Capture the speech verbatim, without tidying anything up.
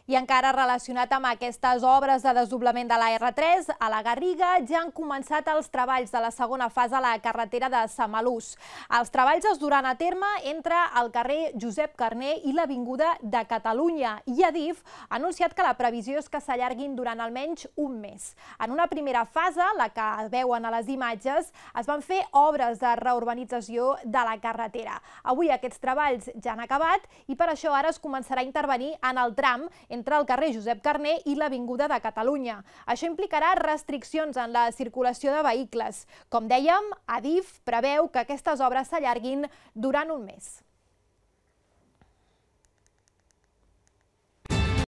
I encara relacionat amb aquestes obres de desdoblament de la erre tres, a la Garriga ja han començat els treballs de la segona fase a la carretera de Samalús. Els treballs es duran a terme entre el carrer Josep Carner i l'Avinguda de Catalunya i Adif ha anunciat que la previsió és que s'allarguin durant almenys un mes. En una primera fase, la que veuen a les imatges, es van fer obres de reurbanització de la carretera. Avui aquests treballs ja han acabat i per això ara es començarà a intervenir en el tram entre el carrer Josep Carner i l'Avinguda de Catalunya. Això implicarà restriccions en la circulació de vehicles. Com dèiem, Adif preveu que aquestes obres s'allarguin durant un mes.